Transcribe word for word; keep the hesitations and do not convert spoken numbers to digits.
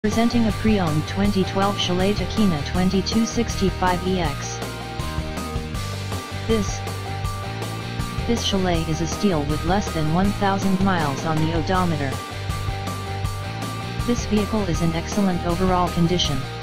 Presenting a pre-owned twenty twelve Chalet Takena twenty-two sixty-five E X. This This Chalet is a steal with less than one thousand miles on the odometer. This vehicle is in excellent overall condition.